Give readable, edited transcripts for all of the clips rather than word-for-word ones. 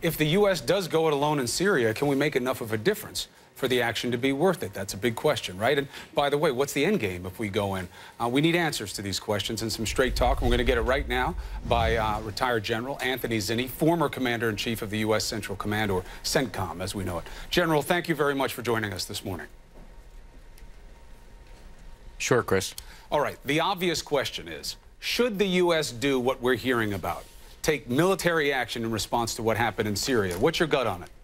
if the U.S. does go it alone in Syria, can we make enough of a difference for the action to be worth it? That's a big question, right? And by the way, what's the end game if we go in? We need answers to these questions and some straight talk. And we're going to get it right now by retired General Anthony Zinni, former Commander-in-Chief of the U.S. Central Command, or CENTCOM, as we know it. General, thank you very much for joining us this morning. Sure, Chris. All right. The obvious question is, should the U.S. do what we're hearing about? Take military action in response to what happened in Syria? What's your gut on it?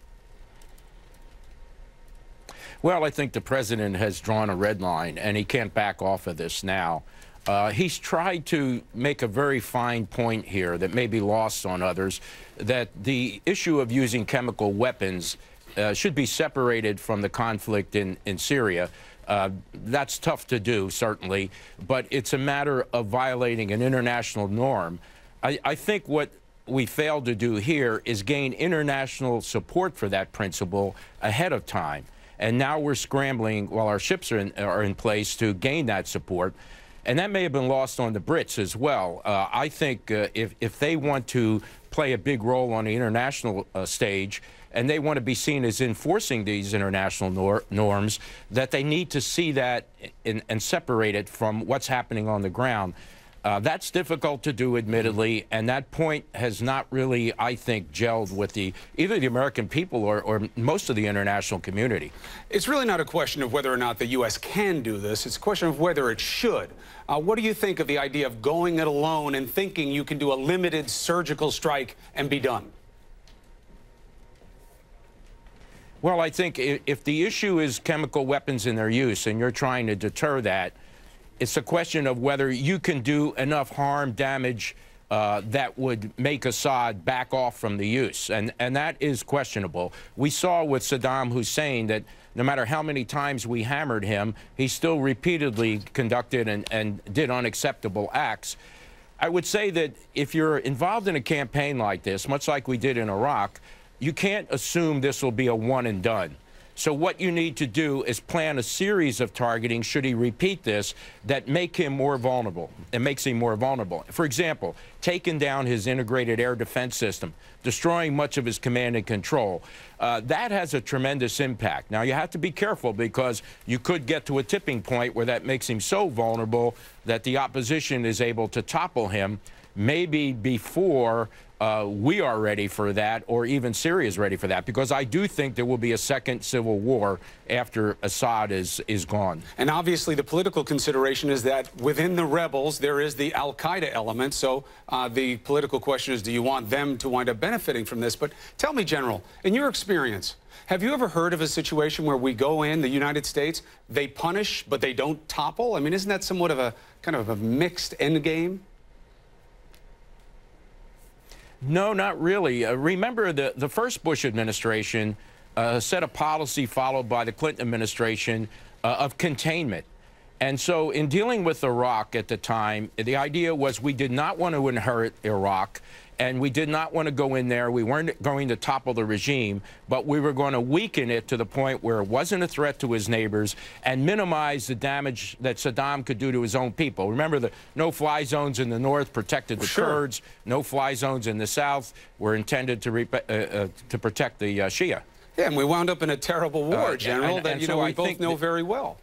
Well, I think the president has drawn a red line, and he can't back off of this now. He's tried to make a very fine point here that may be lost on others, that the issue of using chemical weapons should be separated from the conflict in Syria. That's tough to do, certainly, but it's a matter of violating an international norm. I think what we failed to do here is gain international support for that principle ahead of time. And now we're scrambling while our ships are in place to gain that support. And that may have been lost on the Brits as well. I think if they want to play a big role on the international stage, and they want to be seen as enforcing these international norms, that they need to see that and separate it from what's happening on the ground. That's difficult to do, admittedly, and that point has not really, I think, gelled with either the American people or most of the international community. It's really not a question of whether or not the U.S. can do this. It's a question of whether it should. What do you think of the idea of going it alone and thinking you can do a limited surgical strike and be done? Well, I think if the issue is chemical weapons and their use, and you're trying to deter that, it's a question of whether you can do enough harm, damage that would make Assad back off from the use. And that is questionable. We saw with Saddam Hussein that no matter how many times we hammered him, he still repeatedly conducted and did unacceptable acts. I would say that if you're involved in a campaign like this, much like we did in Iraq, you can't assume this will be a one and done. So what you need to do is plan a series of targeting, should he repeat this, that make him more vulnerable and makes him more vulnerable. For example, taking down his integrated air defense system, destroying much of his command and control. That has a tremendous impact. Now, you have to be careful because you could get to a tipping point where that makes him so vulnerable that the opposition is able to topple him, maybe before we are ready for that, or even Syria is ready for that, because I do think there will be a second civil war after Assad is gone. And obviously the political consideration is that within the rebels there is the al-Qaeda element, so the political question is, do you want them to wind up benefiting from this? But tell me, General, in your experience, have you ever heard of a situation where we go in, the United States, they punish, but they don't topple? I mean, isn't that somewhat of a kind of a mixed end game? No, not really. Remember, the first Bush administration set a policy followed by the Clinton administration of containment. And so in dealing with Iraq at the time, the idea was we did not want to inherit Iraq, and we did not want to go in there. We weren't going to topple the regime, but we were going to weaken it to the point where it wasn't a threat to his neighbors and minimize the damage that Saddam could do to his own people. Remember, the no-fly zones in the north protected the Kurds. No-fly zones in the south were intended to protect the Shia. Yeah, and we wound up in a terrible war, General, that we both know very well.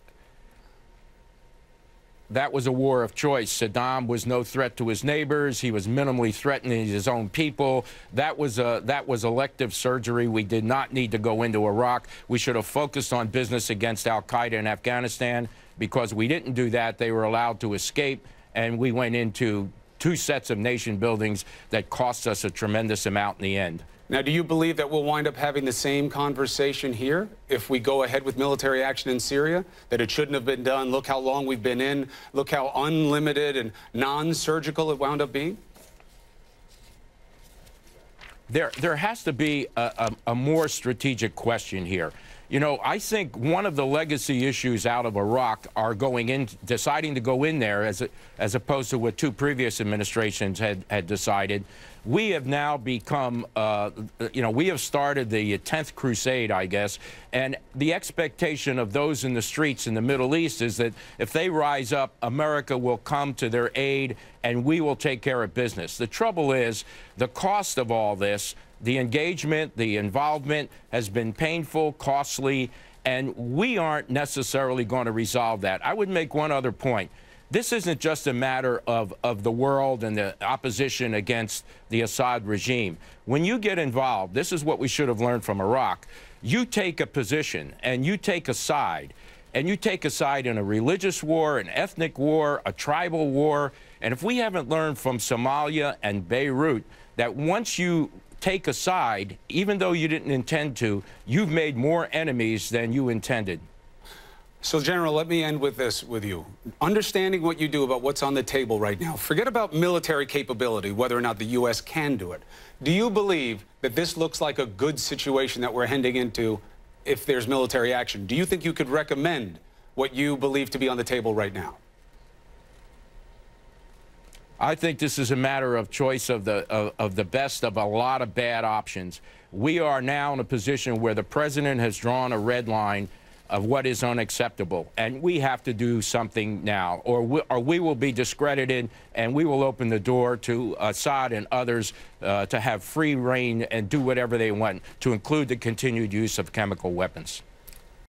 That was a war of choice. Saddam was no threat to his neighbors. He was minimally threatening his own people. That was elective surgery. We did not need to go into Iraq. We should have focused on business against al-Qaeda in Afghanistan. Because we didn't do that, they were allowed to escape, and we went into two sets of nation buildings that cost us a tremendous amount in the end. Now, do you believe that we'll wind up having the same conversation here if we go ahead with military action in Syria, that it shouldn't have been done? Look how long we've been in. Look how unlimited and non-surgical it wound up being. There has to be a more strategic question here. You know, I think one of the legacy issues out of Iraq are deciding to go in there as opposed to what two previous administrations had decided. We have now become, we have started the 10th crusade, I guess, and the expectation of those in the streets in the Middle East is that if they rise up, America will come to their aid and we will take care of business. The trouble is the cost of all this The engagement, the involvement has been painful, costly, and we aren't necessarily going to resolve that. I would make one other point. This isn't just a matter of the world and the opposition against the Assad regime. When you get involved, this is what we should have learned from Iraq. You take a position and you take a side. And you take a side in a religious war, an ethnic war, a tribal war. And if we haven't learned from Somalia and Beirut that once you take a side, even though you didn't intend to, you've made more enemies than you intended. So, General, let me end with this with you. Understanding what you do about what's on the table right now, forget about military capability, whether or not the U.S. can do it. Do you believe that this looks like a good situation that we're heading into if there's military action? Do you think you could recommend what you believe to be on the table right now? I think this is a matter of choice of the best of a lot of bad options. We are now in a position where the president has drawn a red line of what is unacceptable, and we have to do something now, or we will be discredited, and we will open the door to Assad and others to have free reign and do whatever they want, to include the continued use of chemical weapons.